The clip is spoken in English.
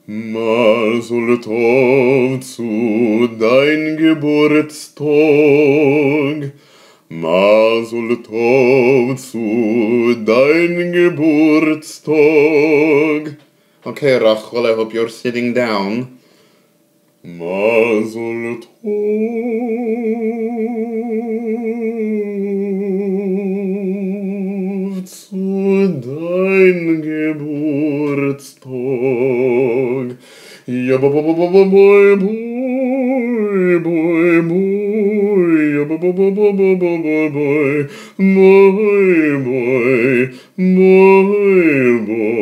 Mazl tov zu dein Geburtstag. Mazl tov zu dein Geburtstag. Okay, Rokhl, I hope you're sitting down. Mazl tov zu dein Geburtstag. Ja, boy, boy, boy, boy, boy, boy, ja, boy, boy, boy, boy, boy, boy, boy, boy, boy, boy, boy.